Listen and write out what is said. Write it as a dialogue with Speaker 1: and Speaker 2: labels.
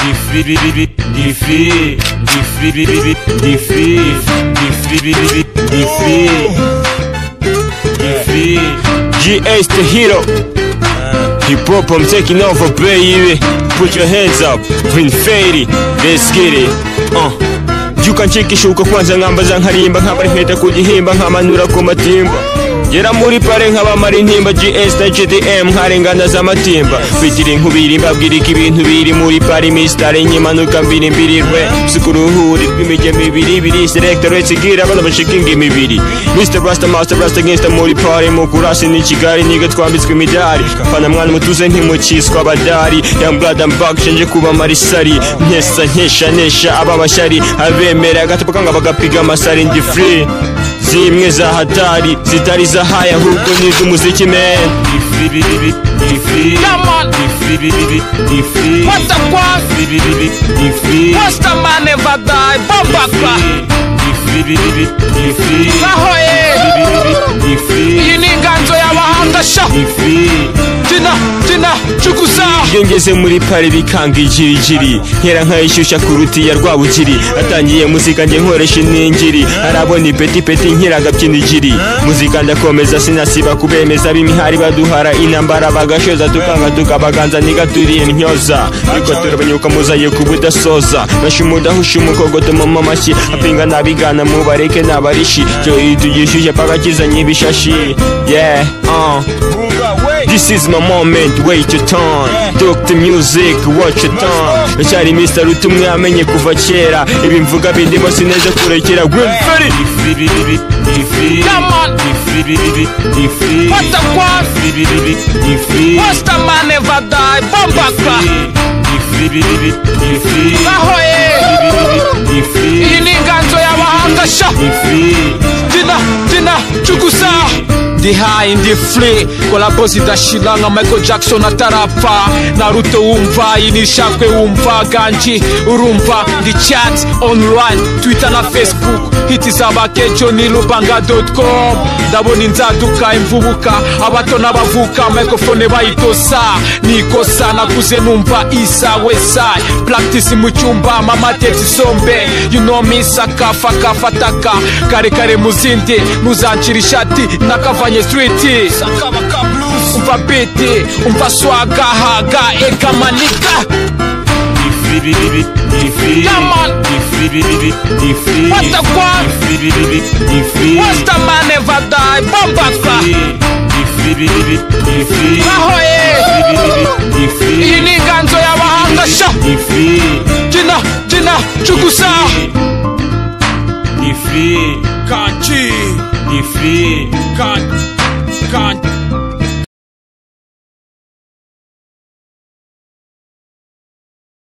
Speaker 1: G-Ace the hero. Hip hop, I'm taking over, baby. Put your hands up, Green Fairy, let's get it. Yukanchikishuka kwanza ngambaza nkarimba nkabari nketa kugihimba nkamanura ku matimba Yera muri pare nk'abamara intimba GS na GDM nkarengana z'amatimba Bigira inkubiri mbabwirika ibintu biri muri pare Mistare nyimanuka mbiri mbirirwe Sikuruhuri rw'imijya mibiri biri Selector etsigira abana bashikinga imibiri Mr. Rasta Master Rasta Gangsta muri pare Mukurasi ni Kigali niga twambitswe imidari Fana mwana mutuze ntimukiswa abadari Young blood and back shenje kuba marisari Nkesa nkesha ababashari Abemera gatapa kanga bagapiga amasari ndi free Zimwe za hatari zitari za haya ahubwo ni z'umuziki man
Speaker 2: What the fuck? What's the man never die? Bomba crack. Ahoye. Iyi ni inganzo y'abahanga sha. Tina chukusa.
Speaker 1: Ngeze muri pare bikanga ijirijiri nkera nkayishyushya kuruti ya Rwabugiri atangiye muzika nge nkoresha iningiri arabona ipeti nkiraga byinigiri muzika ndakomeza sinasiba kubemeza bimihari baduhara inambara bagashoza tukanga tukabaganza nigaturiye ntyoza ariko turabanyuka muzaye kubudasoza bashumuda hushumukogoto mama mashi apinga nabigana mubareke nabarishi cyo itugishuje pagakizanye ibishashi yeah This is my moment, wait your time. Talk to music, watch your time. Bashari Mr. Rutumwe amenye kuva kera ibi mvuga bindimo sineze kurekera Green Fairy.
Speaker 2: What the fuck? What's the man never die? Bomba crack. Ahoye. Iyi ni inganzo y'abahanga sha. Tina chukusa. Ndi high in the free Kolabozi idashira nka Michael Jackson atarapfa Naruto wumva inishakwe wumva Ganji urumva ndi chat online Twitter na Facebook hiti zabakejo ni lubanga.com Ndabona inzaduka imvubuka abato n'abavuka microphone bayitosa nikosa nakuze numva isa westside practice mu cyumba mama tete sombe you know me sakafa kafataka kare muzindi muzanchira ishati nakavanye street sakabaka blues umva beat umva swaga haga ekamanika What the fuck? What's the man never die? Bomba crack. Ahoye. Iyi ni inganzo y'abahanga sha. Tina chukusa. Kanji. Kanji.